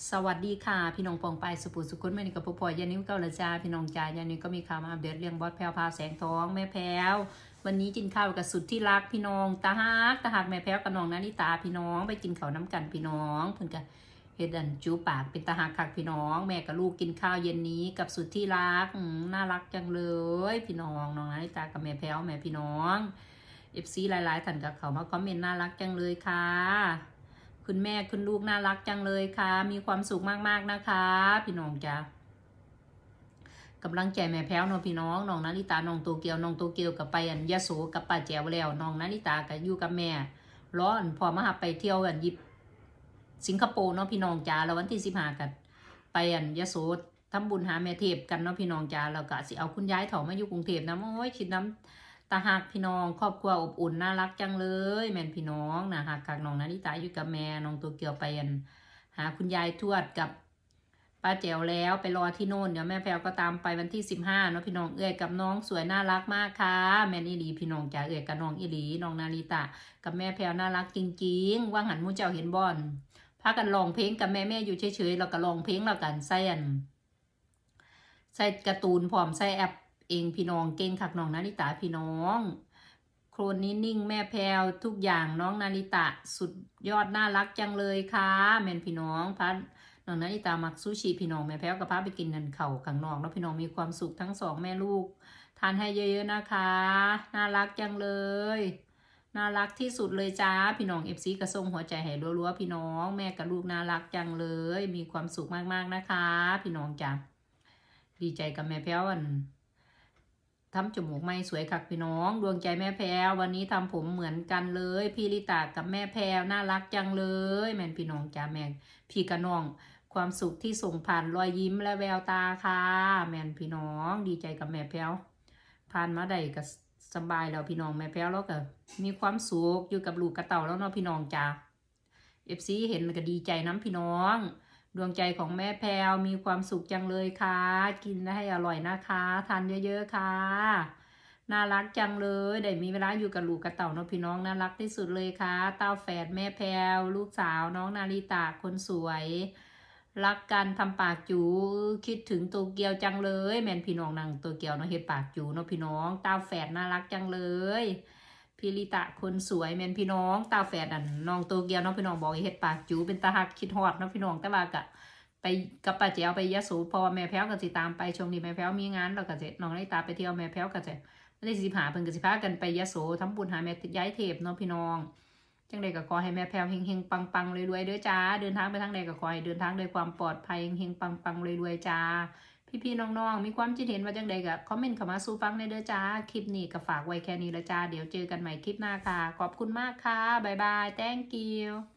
สวัสดีค่ะพี่น้องปองไปสุปุสุขุนแม่นี่กับพ่อพ่อยานิ้วเก้าละจ้าพี่น้องจ้ายานิ้วก็มีข่าวมาอัปเดตเรื่องบอสแพลวพาแสงทองแม่แพลววันนี้กินข้าวกับสุดที่รักพี่น้องตาฮักแม่แพลวกับน้องนานิตาพี่น้องไปกินข้าวน้ำกันพี่น้องเพิ่นก็เฮ็ดอันจูปากเป็นตาฮักคักพี่น้องแม่กับลูกกินข้าวเย็นนี้กับสุดที่รักน่ารักจังเลยพี่น้องน้องนานิตากับแม่แพลวแม่พี่น้องFC หลายๆท่านกับเขามาคอมเมนต์น่ารักจังเลยค่ะคุณแม่คุณลูกน่ารักจังเลยค่ะมีความสุขมากๆนะคะพี่น้องจ้ากำลังใจแม่แพ้วน้องพี่น้องน้องนาริตาน้องโตเกียวน้องโตเกียวกับไปอันยะโสกับป้าแจ๋วแล้วน้องนาริตากับอยู่กับแม่ร้อนพอมาหาไปเที่ยวกันยิบสิงคโปร์เนาะพี่น้องจ้าแล้ววันที่15กันไปอันยะโสทำบุญหาแม่เทพกันเนาะพี่น้องจ้าแล้วก็สิเอาคุณยายเถามาอยู่กรุงเทพนะโอ้ยคิดน้ำตาหักพี่น้องครอบครัวอบอุ่นน่ารักจังเลยแม่นพี่น้องนะหักน้องนาริตาอยู่กับแม่น้องโตเกียวไปอันหาคุณยายทวดกับป้าแจ๋วแล้วไปรอที่โน่นเดี๋ยวแม่แพลวก็ตามไปวันที่15เนาะพี่น้องเอื้อยกับน้องสวยน่ารักมากค่ะแม่นอีหลีพี่น้องจ๋าเอื้อยกับน้องอีหลีน้องนาริตากับแม่แพลวน่ารักจริงๆว่างหันมูเจ้าเห็นบอนพากันร้องเพลงกับแม่อยู่เฉยๆแล้วก็ร้องเพลงแล้วกันใส่การ์ตูนพร้อมใส่แอปเองพี่น้องเก่งคักน้องนาริตาพี่น้องโครนนี้นิ่งแม่แพลวทุกอย่างน้องนาริตาสุดยอดน่ารักจังเลยค่ะแม่นพี่น้องพัดน้องนาริตามักซูชิพี่น้องแม่แพลวกับพาไปกินนันเข่าข้างนอกแล้วพี่น้องมีความสุขทั้งสองแม่ลูกทานให้เยอะๆนะคะน่ารักจังเลยน่ารักที่สุดเลยจ้าพี่น้องFCกระส่งหัวใจให้รัวๆพี่น้องแม่กับลูกน่ารักจังเลยมีความสุขมากๆนะคะพี่น้องจ้าดีใจกับแม่แพลวทำจมูกไม่สวยคักพี่น้องดวงใจแม่แพรววันนี้ทำผมเหมือนกันเลยพี่ลิตากับแม่แพรวน่ารักจังเลยแม่นพี่น้องจ้าแม่พี่กับน้องความสุขที่ส่งผ่านรอยยิ้มและแววตาค่ะแม่นพี่น้องดีใจกับแม่แพรวผ่านมาได้ก็สบายแล้วพี่น้องแม่แพรวแล้วก็มีความสุขอยู่กับลูกกระเต่าแล้วเนาะพี่น้องจ้าFCเห็นก็ดีใจน้ำพี่น้องดวงใจของแม่แพรวมีความสุขจังเลยค่ะกินให้อร่อยนะคะทานเยอะๆค่ะน่ารักจังเลยได้มีเวลาอยู่กับลูกกับเต่าเนาะพี่น้องน่ารักที่สุดเลยค่ะเต้าแฝดแม่แพรวลูกสาวน้องนาริตาคนสวยรักกันทำปากจูคิดถึงโตเกียวจังเลยแม่นพี่น้องนางโตเกียวเนาะเฮ็ดปากจูเนาะพี่น้องเต้าแฝดน่ารักจังเลยพิริตะคนสวยแม่นพี่น้องตาแฝดอันน้องโตเกียวน้องพี่น้องบอกเฮ็ดปากจูเป็นตาหักคิดฮอดน้องพี่น้องแต่ว่ากะไปกับป้าแจ๋วไปยะโสพอแม่แพ้วก็สิตามไปช่วงนี้แม่แพ้วมีงานแล้วก็จะน้องได้ตาไปเที่ยวแม่แพ้วก็จะได้สิหาเพิ่นก็สิพากันไปยะโสทำบุญหาแม่ย้ายเทพเนาะพี่น้องจังใดก็ขอให้แม่แพ้วเฮงๆปังๆรวยๆเด้อจ้าเดินทางไปทางใดก็ขอให้เดินทางด้วยความปลอดภัยเฮงๆปังๆรวยๆจ้าพี่ๆน้องๆมีความคิดเห็นว่าจังใดก็คอมเมนต์เข้ามาสู่ฟังในเด้อจ้าคลิปนี้ก็ฝากไว้แค่นี้ละจ้าเดี๋ยวเจอกันใหม่คลิปหน้าค่ะขอบคุณมากค่ะบ๊ายบาย thank you